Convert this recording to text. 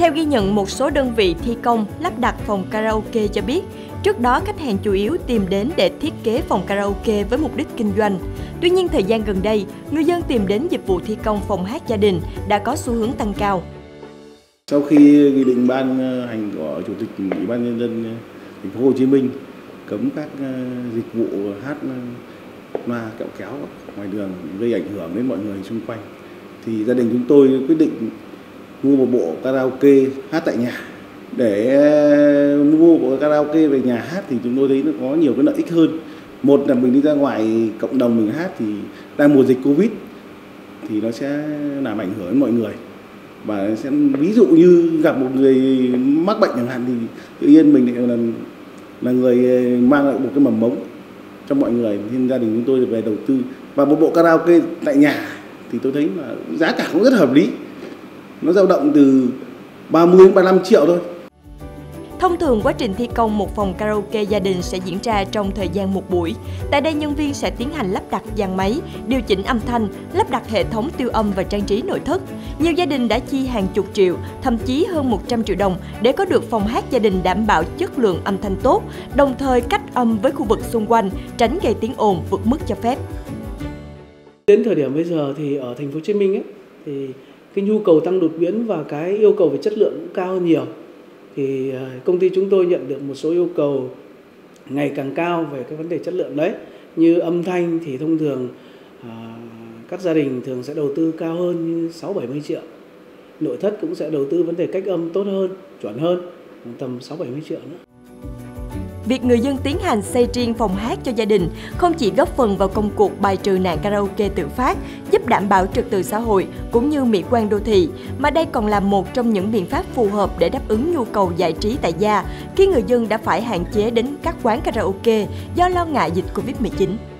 Theo ghi nhận, một số đơn vị thi công lắp đặt phòng karaoke cho biết, trước đó khách hàng chủ yếu tìm đến để thiết kế phòng karaoke với mục đích kinh doanh. Tuy nhiên, thời gian gần đây, người dân tìm đến dịch vụ thi công phòng hát gia đình đã có xu hướng tăng cao. Sau khi nghị định ban hành của Chủ tịch Ủy ban Nhân dân thành phố Hồ Chí Minh cấm các dịch vụ hát loa kẹo kéo ngoài đường gây ảnh hưởng đến mọi người xung quanh, thì gia đình chúng tôi quyết định mua một bộ karaoke hát tại nhà. Để mua bộ karaoke về nhà hát thì chúng tôi thấy nó có nhiều cái lợi ích hơn. Một là mình đi ra ngoài cộng đồng mình hát, thì đang mùa dịch Covid thì nó sẽ làm ảnh hưởng đến mọi người. Và sẽ ví dụ như gặp một người mắc bệnh chẳng hạn thì tự nhiên mình lại là người mang lại một cái mầm mống cho mọi người, nên gia đình chúng tôi về đầu tư và một bộ karaoke tại nhà thì tôi thấy là giá cả cũng rất hợp lý, nó dao động từ 30 đến 35 triệu thôi. Thông thường, quá trình thi công một phòng karaoke gia đình sẽ diễn ra trong thời gian một buổi. Tại đây, nhân viên sẽ tiến hành lắp đặt dàn máy, điều chỉnh âm thanh, lắp đặt hệ thống tiêu âm và trang trí nội thất. Nhiều gia đình đã chi hàng chục triệu, thậm chí hơn 100 triệu đồng để có được phòng hát gia đình đảm bảo chất lượng âm thanh tốt, đồng thời cách âm với khu vực xung quanh, tránh gây tiếng ồn vượt mức cho phép. Đến thời điểm bây giờ thì ở thành phố Hồ Chí Minh ấy, thì cái nhu cầu tăng đột biến và cái yêu cầu về chất lượng cũng cao hơn nhiều. Thì công ty chúng tôi nhận được một số yêu cầu ngày càng cao về cái vấn đề chất lượng đấy. Như âm thanh thì thông thường các gia đình thường sẽ đầu tư cao hơn như 60-70 triệu. Nội thất cũng sẽ đầu tư vấn đề cách âm tốt hơn, chuẩn hơn, tầm 60-70 triệu nữa. Việc người dân tiến hành xây riêng phòng hát cho gia đình không chỉ góp phần vào công cuộc bài trừ nạn karaoke tự phát, giúp đảm bảo trật tự xã hội cũng như mỹ quan đô thị, mà đây còn là một trong những biện pháp phù hợp để đáp ứng nhu cầu giải trí tại gia khi người dân đã phải hạn chế đến các quán karaoke do lo ngại dịch Covid-19.